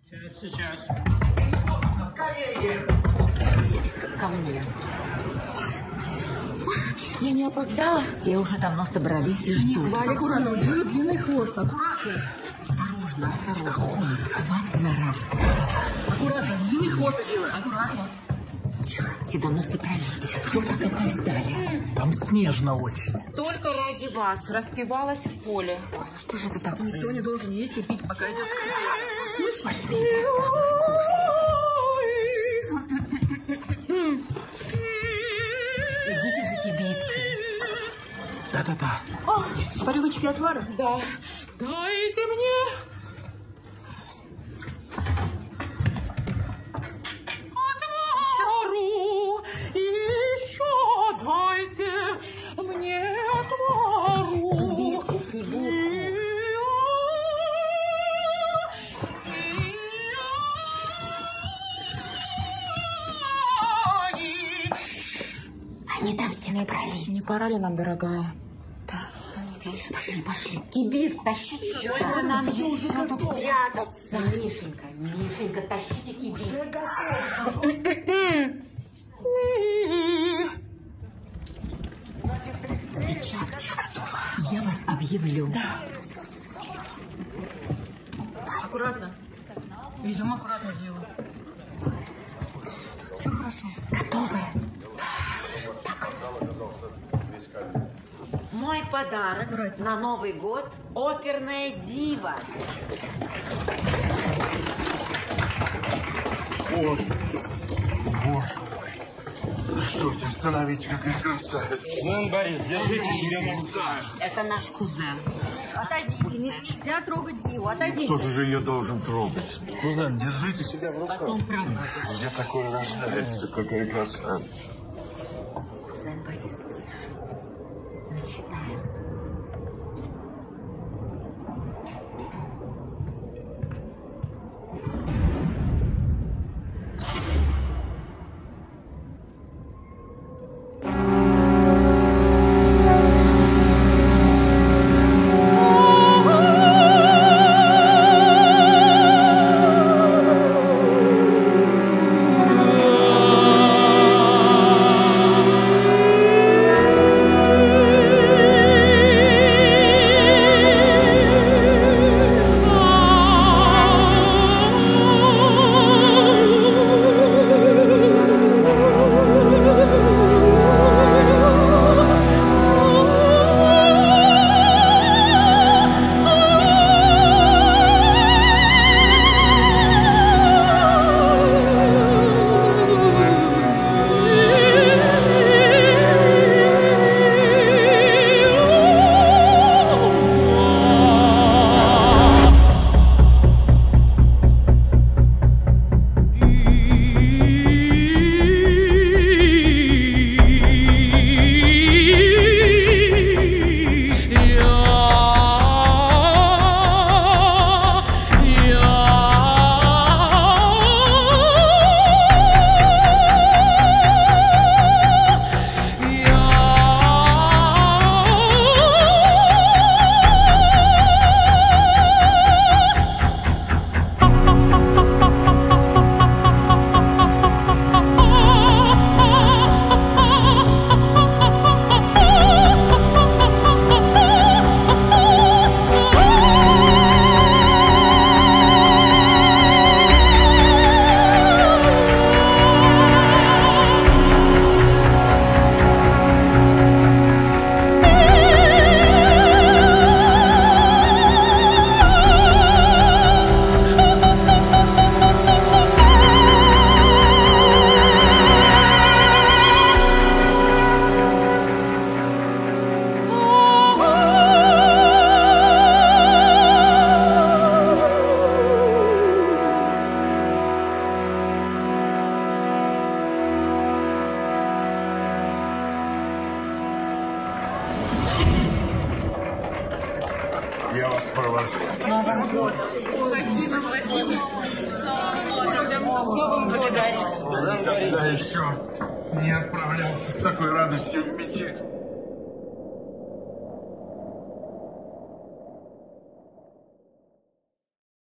Сейчас. Ко мне. Я не опоздала. Все уже давно собрались и ждут. Аккуратно, у нее длинный хвост, аккуратно. Осторожно, осторожно. У вас гонорар. Аккуратно, длинный хвост делай, аккуратно. Тихо, все давно собрались. Что вы так опоздали? Там снежно очень. Только ради вас распевалась в поле. Ой, ну что же это такое? Никто не должен есть и пить, пока идет Возьмите. Идите за кибиткой. Да-да-да. По рюмочке отвара? Да. Дайте мне. Отвару. Еще дайте мне отвару. Они там все набрались. Не пора ли нам, дорогая? Пошли, пошли. Кибитку тащите сюда. Нам еще тут прятаться. Мишенька, Мишенька, тащите кибитку. Сейчас я готова. Я вас объявлю. Да. Аккуратно. Везем аккуратно дело. Все хорошо. Готовы? Мой подарок на Новый год – оперная дива. Ой, боже мой. Стойте, остановите, какая красавица. Кузен Борис, держите себя на руках. Это наш кузен. Отойдите, нельзя трогать Диву, отойдите. Кто-то же ее должен трогать. Кузен, держите себя в руках. Где такое рождается, какая красавица. Кузен Борис, тише. Начинаем. Я вас провожу. С Новым годом. Спасибо, спасибо. С Новым годом. Никогда еще не отправлялся с такой радостью в метель.